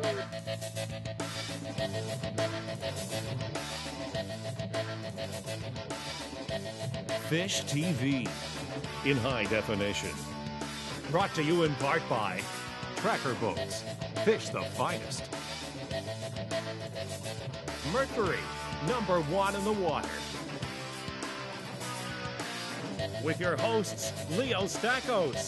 Fish TV in high definition. Brought to you in part by Tracker Boats. Fish the finest. Mercury, #1 in the water. With your hosts, Leo Stackos,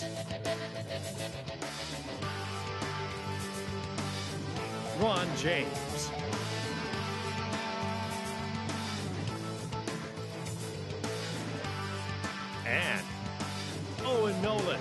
Ron James, and Owen Nolan.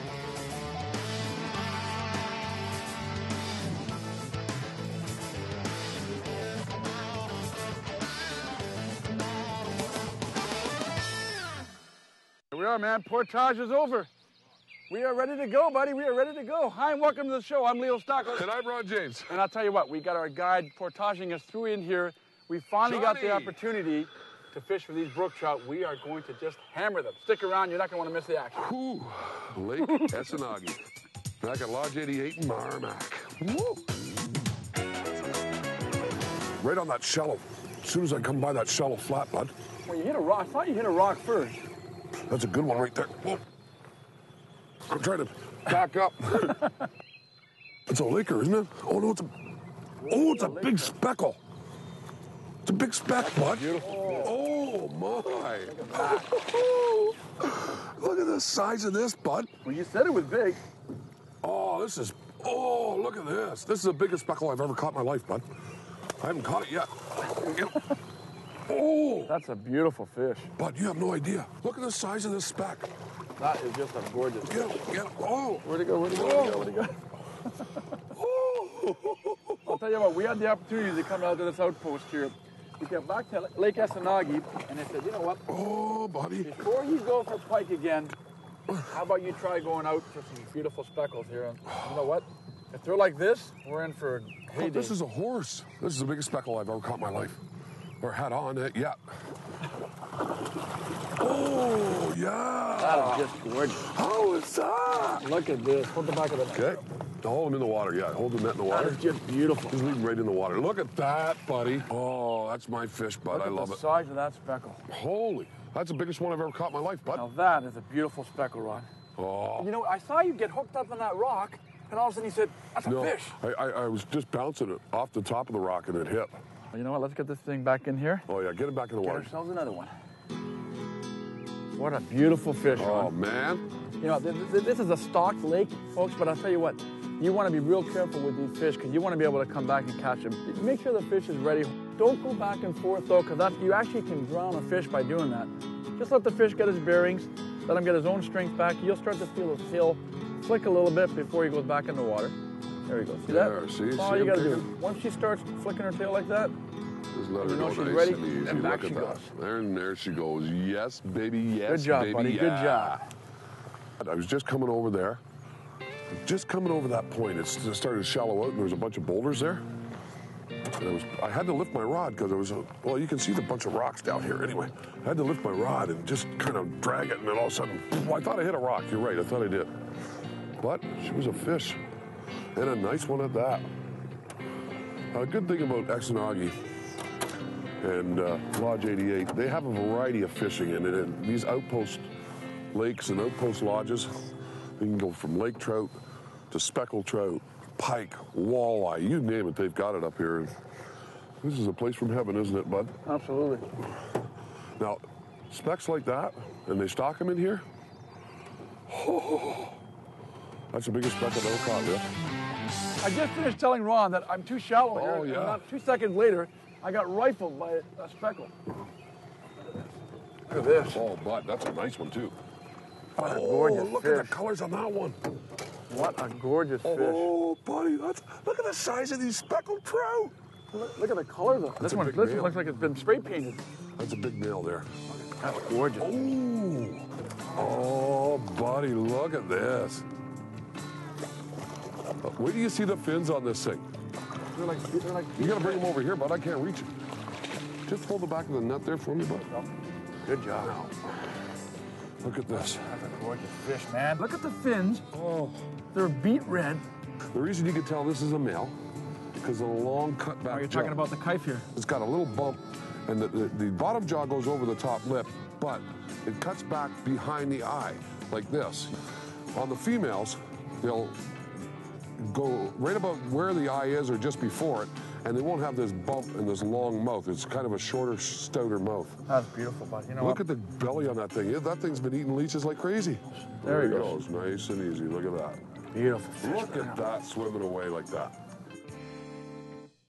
Here we are, man. Portage is over. We are ready to go, buddy. We are ready to go. Hi, and welcome to the show. I'm Leo Stackos. And I'm Ron James. And I'll tell you what, we got our guide portaging us through in here. We finally got the opportunity to fish for these brook trout. We are going to just hammer them. Stick around. You're not going to want to miss the action. Whew. Lake Essanagi. Back at Lodge 88 in Marmac. Woo. Right on that shallow. As soon as I come by that shallow flat, bud. Well, you hit a rock. I thought you hit a rock first. That's a good one right there. Whoa. I'm trying to back up. It's a laker, isn't it? Oh, no, it's a big speckle. It's a big speck, bud. Oh, my. Look at the size of this, bud. Well, you said it was big. Oh, look at this. This is the biggest speckle I've ever caught in my life, bud. I haven't caught it yet. Oh. That's a beautiful fish. Bud, you have no idea. Look at the size of this speck. That is just a gorgeous fish. Get, oh. Where'd it go? Where'd it go? Where'd it go? Oh. I'll tell you what, we had the opportunity to come out to this outpost here. We got back to Lake Essanagi, and they said, you know what? Oh, buddy. Before you go for pike again, how about you try going out for some beautiful speckles here? And you know what? If they're like this, we're in for a heyday. Oh, this is a horse. This is the biggest speckle I've ever caught in my life. Or had on it yet. Oh, yeah. That is just gorgeous. How is that? Look at this. Hold the back of the net. Okay. Hold him in the water. Yeah, hold the net in the water. That is just beautiful. Just leave him right in the water. Look at that, buddy. Oh, that's my fish, bud. I love it. Look at the size of that speckle. Holy. That's the biggest one I've ever caught in my life, bud. Now that is a beautiful speckle, Ron. Oh. You know, I saw you get hooked up on that rock, and all of a sudden you said, that's a fish. I was just bouncing it off the top of the rock and it hit. Well, you know what? Let's get this thing back in here. Oh, yeah. Get it back in the water. Get ourselves another one. What a beautiful fish, Ron. Oh, man. You know, this is a stocked lake, folks, but I'll tell you what, you want to be real careful with these fish because you want to be able to come back and catch them. Make sure the fish is ready. Don't go back and forth, though, because you actually can drown a fish by doing that. Just let the fish get his bearings, let him get his own strength back. You'll start to feel his tail flick a little bit before he goes back in the water. There he goes. See that? See? All you got to do. Once she starts flicking her tail like that, just let her you know go she's nice ready, and easy. and back Look she at goes. that. There she goes. Yes, baby. Yes, good job, baby. buddy. Yeah. Good job. I was just coming over there. Just coming over that point. It started to shallow out, and there was a bunch of boulders there. And I had to lift my rod because there was well, you can see the bunch of rocks down here. Anyway, I had to lift my rod and just kind of drag it, and then all of a sudden, I thought I hit a rock. You're right. I thought I did. But she was a fish, and a nice one at that. A good thing about Essanagi and Lodge 88, they have a variety of fishing in it. And these outpost lakes and outpost lodges, you can go from lake trout to speckled trout, pike, walleye, you name it, they've got it up here. This is a place from heaven, isn't it, bud? Absolutely. Now, specks like that, and they stock them in here. Oh, that's the biggest speck I've ever caught, yeah. I just finished telling Ron that I'm too shallow here. Oh, yeah. And about 2 seconds later, I got rifled by a speckle. Look at this. Oh, bud, that's a nice one, too. What a gorgeous look fish. at the colors on that one. What a gorgeous fish. Oh, buddy, look at the size of these speckled trout. Look at the color, though. This one looks like it's been spray painted. That's a big nail there. That's gorgeous. Oh, buddy, look at this. Where do you see the fins on this thing? They're like You gotta bring them over here, bud. I can't reach it. Just hold the back of the net there for me, bud. Good job. Now, look at this. That's a gorgeous fish, man. Look at the fins. Oh. They're beet red. The reason you can tell this is a male, because of the long cut back Are you jaw. talking about the kyph here? It's got a little bump, and the bottom jaw goes over the top lip, but it cuts back behind the eye, like this. On the females, they'll go right about where the eye is or just before it, and they won't have this bump and this long mouth. It's kind of a shorter, stouter mouth. That's beautiful, bud. You know Look what? at the belly on that thing. That thing's been eating leeches like crazy. There he he goes. goes. Nice and easy. Look at that. Beautiful fish. Look at that swimming away like that.